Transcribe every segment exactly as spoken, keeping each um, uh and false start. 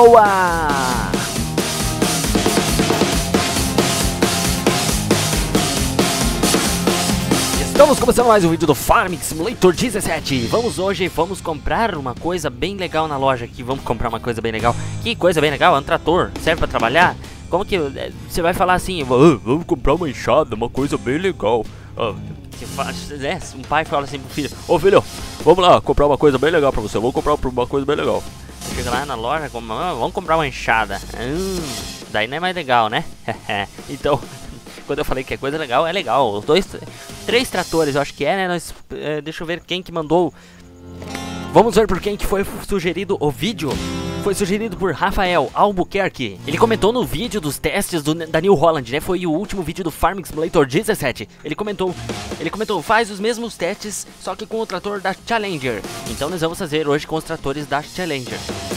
boa! Estamos começando mais um vídeo do Farming Simulator dezessete. Vamos hoje, vamos comprar uma coisa bem legal na loja aqui. Vamos comprar uma coisa bem legal. Que coisa bem legal? É um trator, serve pra trabalhar? Como que você vai falar assim? Oh, vamos comprar uma enxada, uma coisa bem legal. Oh, você faz, né? Um pai fala assim pro filho: ô filho, vamos lá comprar uma coisa bem legal pra você. Vou comprar uma coisa bem legal. Você chega lá na loja, como, oh, vamos comprar uma enxada. Hum, daí não é mais legal, né? Então, quando eu falei que é coisa legal, é legal. Os dois, três tratores, eu acho que é, né? Nós, é, deixa eu ver quem que mandou. Vamos ver por quem que foi sugerido o vídeo. Foi sugerido por Rafael Albuquerque. Ele comentou no vídeo dos testes do, da New Holland, né? Foi o último vídeo do Farming Simulator dezessete. Ele comentou, ele comentou, faz os mesmos testes, só que com o trator da Challenger. Então nós vamos fazer hoje com os tratores da Challenger.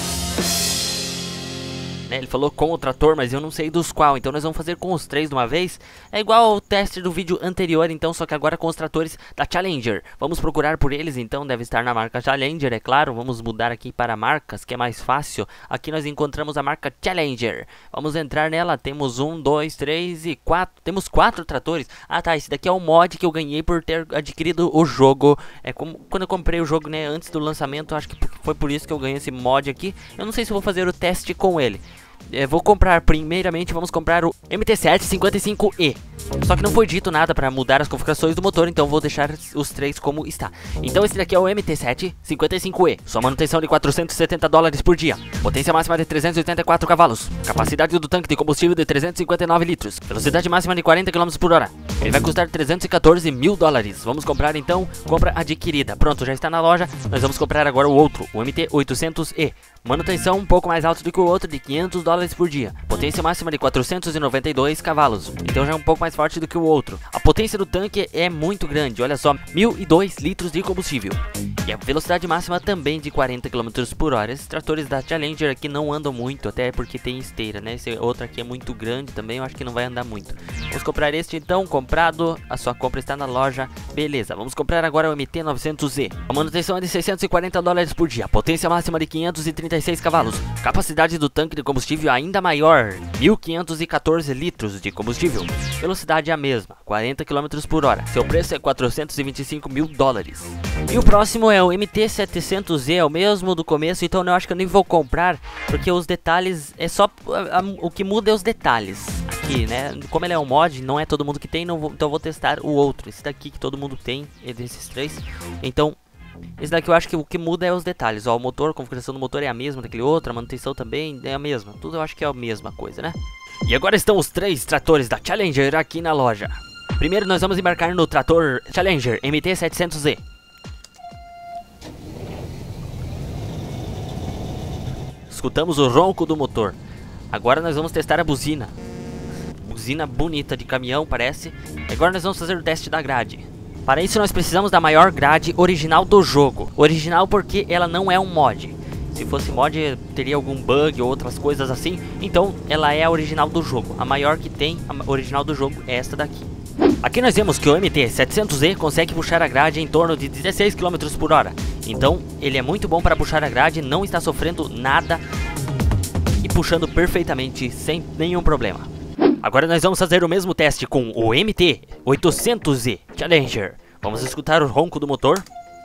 Ele falou com o trator, mas eu não sei dos qual. Então nós vamos fazer com os três de uma vez. É igual ao teste do vídeo anterior, então, só que agora com os tratores da Challenger. Vamos procurar por eles, então, deve estar na marca Challenger, é claro. Vamos mudar aqui para marcas, que é mais fácil. Aqui nós encontramos a marca Challenger. Vamos entrar nela, temos um, dois, três e quatro. Temos quatro tratores. Ah tá, esse daqui é o mod que eu ganhei por ter adquirido o jogo. É como quando eu comprei o jogo, né, antes do lançamento. Acho que foi por isso que eu ganhei esse mod aqui. Eu não sei se eu vou fazer o teste com ele. Eu vou comprar, primeiramente vamos comprar o M T sete cinquenta e cinco E. Só que não foi dito nada para mudar as configurações do motor, então vou deixar os três como está. Então esse daqui é o M T sete cinquenta e cinco E. Sua manutenção de quatrocentos e setenta dólares por dia. Potência máxima de trezentos e oitenta e quatro cavalos. Capacidade do tanque de combustível de trezentos e cinquenta e nove litros. Velocidade máxima de quarenta quilômetros por hora. Ele vai custar trezentos e quatorze mil dólares. Vamos comprar então, compra adquirida. Pronto, já está na loja. Nós vamos comprar agora o outro, o M T oitocentos E. Manutenção um pouco mais alta do que o outro, de quinhentos dólares por dia. Potência máxima de quatrocentos e noventa e dois cavalos. Então já é um pouco mais forte do que o outro. A potência do tanque é muito grande, olha só, mil e dois litros de combustível. E a velocidade máxima também de quarenta quilômetros por hora. Esses tratores da Challenger aqui não andam muito, até porque tem esteira, né? Esse outro aqui é muito grande também, eu acho que não vai andar muito. Vamos comprar este então, comprado. A sua compra está na loja, beleza. Vamos comprar agora o M T novecentos E. A manutenção é de seiscentos e quarenta dólares por dia. Potência máxima de quinhentos e trinta e seis cavalos. Capacidade do tanque de combustível ainda maior, mil quinhentos e quatorze litros de combustível. Velocidade é a mesma, quarenta quilômetros por hora. Seu preço é quatrocentos e vinte e cinco mil dólares. E o próximo é o M T setecentos E, é o mesmo do começo, então eu acho que eu nem vou comprar, porque os detalhes, é só, a, a, o que muda é os detalhes aqui, né? Como ele é um mod, não é todo mundo que tem, não vou, então eu vou testar o outro. Esse daqui que todo mundo tem, é desses três. Então, esse daqui eu acho que o que muda é os detalhes. Ó, o motor, a configuração do motor é a mesma daquele outro, a manutenção também é a mesma. Tudo eu acho que é a mesma coisa, né? E agora estão os três tratores da Challenger aqui na loja. Primeiro nós vamos embarcar no trator Challenger M T setecentos E. Escutamos o ronco do motor. Agora nós vamos testar a buzina. Buzina bonita de caminhão, parece. Agora nós vamos fazer o teste da grade. Para isso nós precisamos da maior grade original do jogo. Original porque ela não é um mod. Se fosse mod teria algum bug ou outras coisas assim. Então ela é a original do jogo. A maior que tem, a original do jogo, é esta daqui. Aqui nós vemos que o M T setecentos E consegue puxar a grade em torno de dezesseis quilômetros por hora. Então ele é muito bom para puxar a grade, não está sofrendo nada e puxando perfeitamente sem nenhum problema. Agora nós vamos fazer o mesmo teste com o M T oitocentos E Challenger. Vamos escutar o ronco do motor.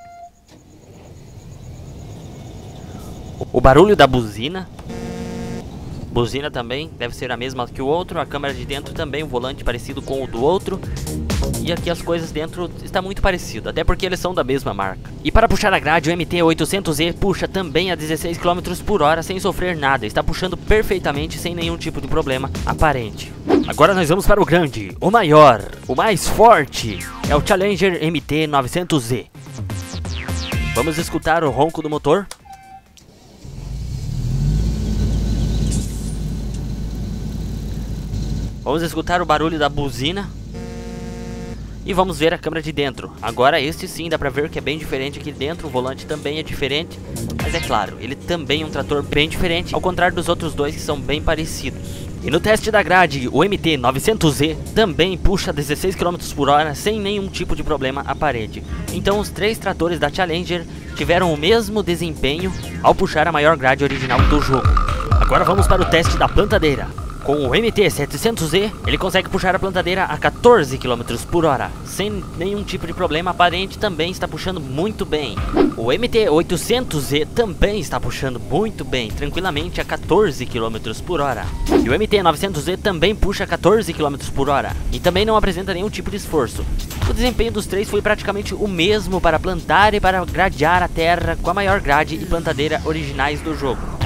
O barulho da buzina. Buzina também deve ser a mesma que o outro. A câmera de dentro também, o volante parecido com o do outro. E aqui as coisas dentro está muito parecido, até porque eles são da mesma marca. E para puxar a grade, o M T oitocentos E puxa também a dezesseis quilômetros por hora sem sofrer nada. Está puxando perfeitamente sem nenhum tipo de problema aparente. Agora nós vamos para o grande, o maior, o mais forte. É o Challenger M T novecentos E. Vamos escutar o ronco do motor. Vamos escutar o barulho da buzina. E vamos ver a câmera de dentro. Agora este sim, dá pra ver que é bem diferente aqui dentro. O volante também é diferente. Mas é claro, ele também é um trator bem diferente, ao contrário dos outros dois que são bem parecidos. E no teste da grade, o M T novecentos E também puxa dezesseis quilômetros por hora sem nenhum tipo de problema aparente. Então os três tratores da Challenger tiveram o mesmo desempenho ao puxar a maior grade original do jogo. Agora vamos para o teste da plantadeira. Com o M T setecentos E, ele consegue puxar a plantadeira a quatorze quilômetros por hora, sem nenhum tipo de problema aparente, também está puxando muito bem. O M T oitocentos E também está puxando muito bem, tranquilamente a quatorze quilômetros por hora. E o M T novecentos E também puxa a quatorze quilômetros por hora, e também não apresenta nenhum tipo de esforço. O desempenho dos três foi praticamente o mesmo para plantar e para gradear a terra com a maior grade e plantadeira originais do jogo.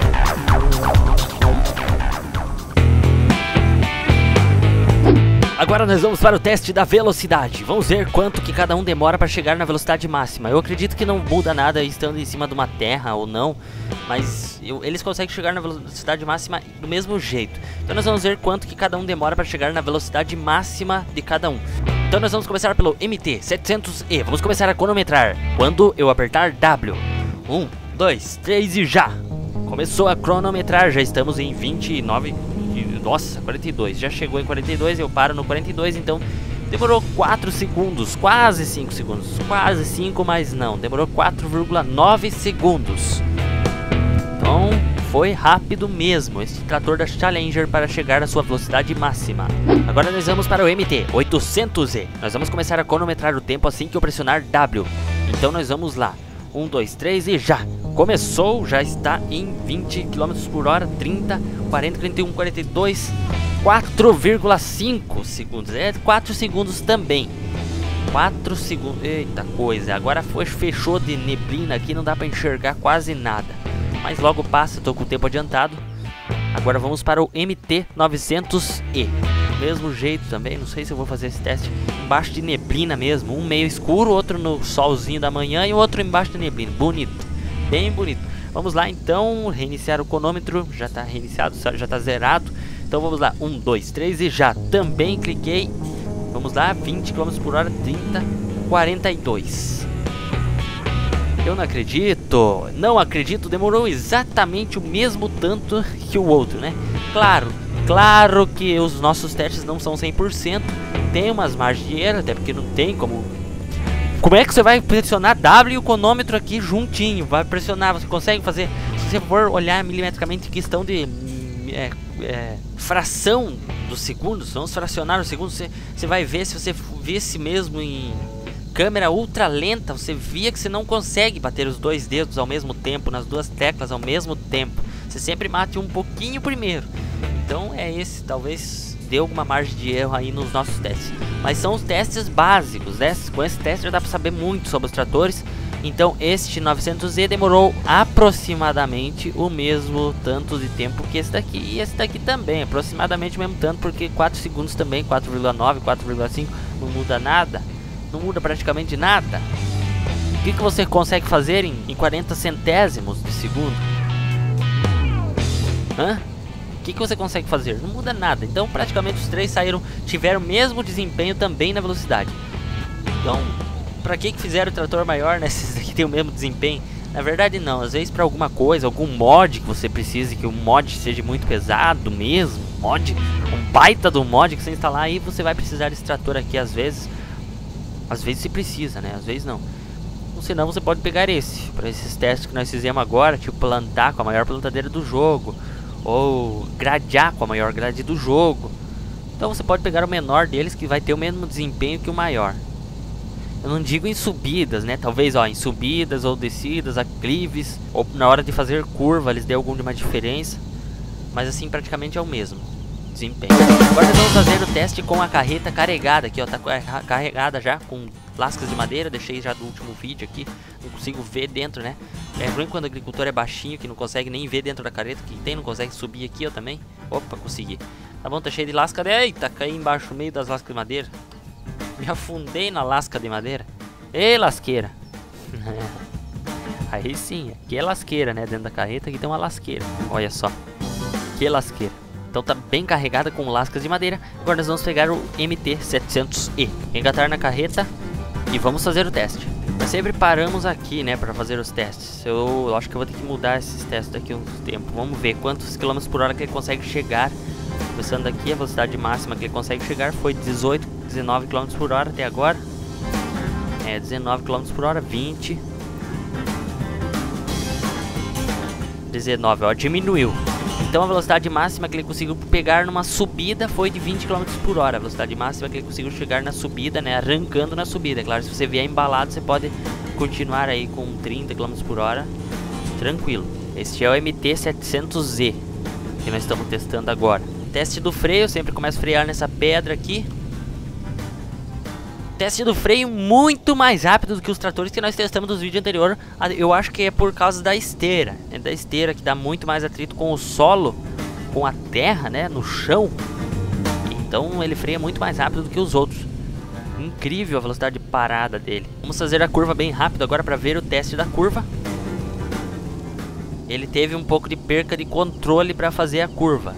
Agora nós vamos para o teste da velocidade. Vamos ver quanto que cada um demora para chegar na velocidade máxima. Eu acredito que não muda nada estando em cima de uma terra ou não, mas eu, eles conseguem chegar na velocidade máxima do mesmo jeito. Então nós vamos ver quanto que cada um demora para chegar na velocidade máxima de cada um. Então nós vamos começar pelo M T setecentos E. Vamos começar a cronometrar quando eu apertar W. um, dois, três e já! Começou a cronometrar, já estamos em vinte e nove... Nossa, quarenta e dois, já chegou em quarenta e dois, eu paro no quarenta e dois, então demorou quatro segundos, quase cinco segundos, quase cinco, mas não, demorou quatro vírgula nove segundos. Então foi rápido mesmo este trator da Challenger para chegar à sua velocidade máxima. Agora nós vamos para o M T oitocentos E, nós vamos começar a cronometrar o tempo assim que eu pressionar W. Então nós vamos lá, um, dois, três e já! Começou, já está em vinte quilômetros por hora, trinta, quarenta, quarenta e um, quarenta e dois, quatro vírgula cinco segundos, é quatro segundos também, quatro segundos, eita coisa, agora foi, fechou de neblina aqui, não dá para enxergar quase nada, mas logo passa, estou com o tempo adiantado. Agora vamos para o M T novecentos E, mesmo jeito também, não sei se eu vou fazer esse teste embaixo de neblina mesmo, um meio escuro, outro no solzinho da manhã e o outro embaixo de neblina, bonito. Bem bonito. Vamos lá então, reiniciar o cronômetro, já está reiniciado, já está zerado. Então vamos lá, um, dois, três e já, também cliquei. Vamos lá, vinte quilômetros por hora, trinta, quarenta e dois. Eu não acredito, não acredito, demorou exatamente o mesmo tanto que o outro, né? Claro, claro que os nossos testes não são cem por cento, tem umas margens de erro, até porque não tem como... Como é que você vai pressionar W e o cronômetro aqui juntinho? Vai pressionar, você consegue fazer... Se você for olhar milimetricamente questão de é, é, fração dos segundos, vamos fracionar os segundos, você, você vai ver, se você visse mesmo em câmera ultra lenta, você via que você não consegue bater os dois dedos ao mesmo tempo, nas duas teclas ao mesmo tempo. Você sempre mate um pouquinho primeiro. Então é esse, talvez... deu alguma margem de erro aí nos nossos testes, mas são os testes básicos, né? Com esse teste já dá para saber muito sobre os tratores. Então este novecentos E demorou aproximadamente o mesmo tanto de tempo que esse daqui, e esse daqui também, aproximadamente o mesmo tanto, porque quatro segundos também, quatro vírgula nove, quatro vírgula cinco, não muda nada, não muda praticamente nada. O que, que você consegue fazer em, em quarenta centésimos de segundo? Hã? O que, que você consegue fazer? Não muda nada. Então praticamente os três saíram, tiveram o mesmo desempenho também na velocidade. Então, pra que que fizeram o trator maior, né? Esses aqui tem o mesmo desempenho? Na verdade não, às vezes pra alguma coisa, algum mod que você precise, que o mod seja muito pesado mesmo, mod, um baita do mod que você instalar aí, você vai precisar desse trator aqui às vezes. Às vezes se precisa, né? Às vezes não. Ou senão você pode pegar esse, para esses testes que nós fizemos agora, tipo plantar com a maior plantadeira do jogo, ou gradear com a maior grade do jogo. Então você pode pegar o menor deles, que vai ter o mesmo desempenho que o maior. Eu não digo em subidas, né? Talvez ó, em subidas ou descidas, aclives, ou na hora de fazer curva eles dêem alguma diferença, mas assim praticamente é o mesmo desempenho. Agora nós vamos fazer o teste com a carreta carregada aqui, ó, tá carregada já com lascas de madeira, deixei já do último vídeo aqui, não consigo ver dentro, né? É ruim quando o agricultor é baixinho, que não consegue nem ver dentro da carreta, quem tem não consegue subir aqui, ó, também. Opa, consegui. Tá bom, tá cheio de lasca de... Eita, caí embaixo no meio das lascas de madeira. Me afundei na lasca de madeira. Ei, lasqueira. Aí sim, aqui é lasqueira, né? Dentro da carreta aqui tem uma lasqueira. Olha só, que lasqueira. Então tá bem carregada com lascas de madeira. Agora nós vamos pegar o M T setecentos E, engatar na carreta e vamos fazer o teste. Nós sempre paramos aqui, né, para fazer os testes. Eu, eu acho que eu vou ter que mudar esses testes daqui a uns tempos. Vamos ver quantos quilômetros por hora que ele consegue chegar. Começando aqui, a velocidade máxima que ele consegue chegar foi dezoito, dezenove quilômetros por hora até agora. É, dezenove quilômetros por hora, vinte. dezenove, ó, diminuiu. Então a velocidade máxima que ele conseguiu pegar numa subida foi de vinte quilômetros por hora. A velocidade máxima que ele conseguiu chegar na subida, né, arrancando na subida. Claro, se você vier embalado, você pode continuar aí com trinta quilômetros por hora, tranquilo. Este é o M T setecentos Z que nós estamos testando agora. Teste do freio, sempre começo a frear nessa pedra aqui. Teste do freio muito mais rápido do que os tratores que nós testamos nos vídeos anteriores. Eu acho que é por causa da esteira. É da esteira que dá muito mais atrito com o solo, com a terra, né, no chão. Então ele freia muito mais rápido do que os outros. Incrível a velocidade de parada dele. Vamos fazer a curva bem rápido agora para ver o teste da curva. Ele teve um pouco de perca de controle para fazer a curva.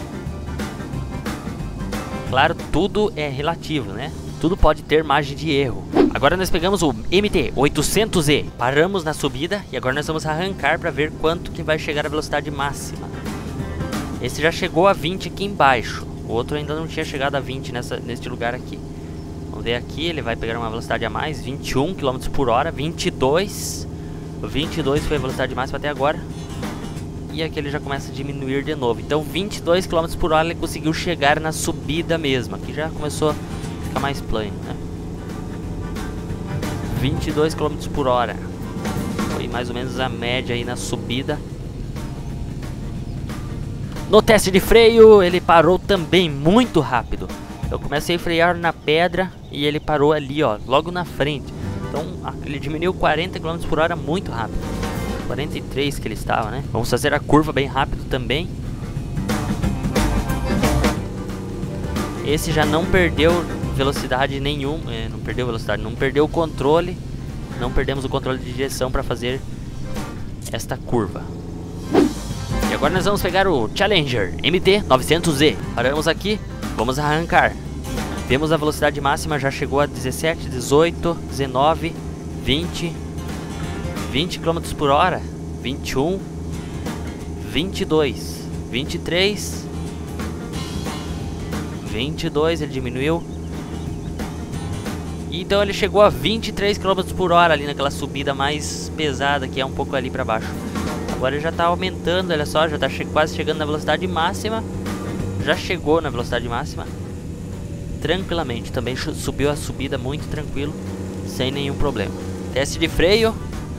Claro, tudo é relativo, né? Tudo pode ter margem de erro. Agora nós pegamos o M T oitocentos Z. Paramos na subida e agora nós vamos arrancar para ver quanto que vai chegar a velocidade máxima. Esse já chegou a vinte aqui embaixo. O outro ainda não tinha chegado a vinte nessa, neste lugar aqui. Vamos ver aqui, ele vai pegar uma velocidade a mais, vinte e um quilômetros por hora, vinte e dois. vinte e dois foi a velocidade máxima até agora. E aqui ele já começa a diminuir de novo. Então vinte e dois quilômetros por hora ele conseguiu chegar na subida mesmo. Aqui já começou a ficar mais plano, né? vinte e dois quilômetros por hora. Foi mais ou menos a média aí na subida. No teste de freio ele parou também muito rápido. Eu comecei a frear na pedra e ele parou ali, ó, logo na frente. Então ele diminuiu quarenta quilômetros por hora muito rápido. quarenta e três que ele estava, né? Vamos fazer a curva bem rápido também. Esse já não perdeu velocidade nenhuma, é, não perdeu velocidade, não perdeu o controle. Não perdemos o controle de direção para fazer esta curva. E agora nós vamos pegar o Challenger M T novecentos Z. Paramos aqui, vamos arrancar. Vemos a velocidade máxima, já chegou a dezessete, dezoito, dezenove, vinte, vinte quilômetros por hora, vinte e um, vinte e dois, vinte e três, vinte e dois, ele diminuiu. Então ele chegou a vinte e três quilômetros por hora ali naquela subida mais pesada que é um pouco ali para baixo. Agora ele já está aumentando, olha só, já está che quase chegando na velocidade máxima. Já chegou na velocidade máxima tranquilamente, também subiu a subida muito tranquilo, sem nenhum problema. Teste de freio.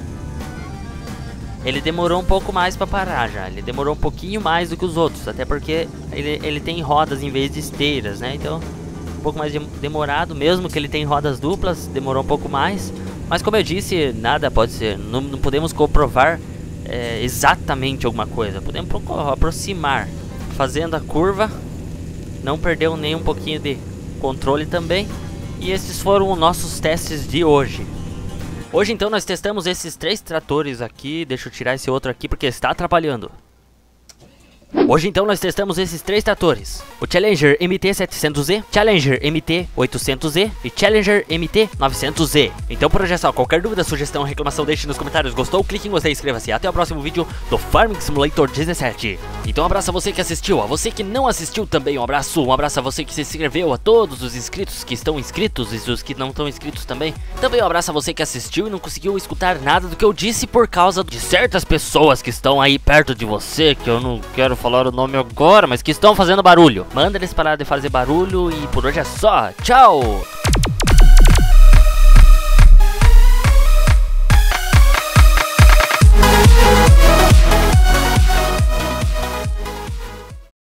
Ele demorou um pouco mais para parar já, ele demorou um pouquinho mais do que os outros, até porque ele, ele tem rodas em vez de esteiras, né? Então um pouco mais de demorado, mesmo que ele tem rodas duplas, demorou um pouco mais. Mas como eu disse, nada pode ser, não, não podemos comprovar é, exatamente alguma coisa, podemos aproximar. Fazendo a curva, não perdeu nem um pouquinho de controle também. E esses foram os nossos testes de hoje. Hoje então nós testamos esses três tratores aqui. Deixa eu tirar esse outro aqui porque está atrapalhando. Hoje então nós testamos esses três tratores: o Challenger M T setecentos Z, Challenger M T oitocentos Z e Challenger M T novecentos Z. Então por hoje é só, qualquer dúvida, sugestão, reclamação deixe nos comentários. Gostou? Clique em gostei e inscreva-se. Até o próximo vídeo do Farming Simulator dezessete. Então um abraço a você que assistiu, a você que não assistiu também um abraço. Um abraço a você que se inscreveu, a todos os inscritos que estão inscritos e os que não estão inscritos também. Também um abraço a você que assistiu e não conseguiu escutar nada do que eu disse por causa de certas pessoas que estão aí perto de você, que eu não quero falar o nome agora, mas que estão fazendo barulho. Manda eles parar de fazer barulho e por hoje é só. Tchau!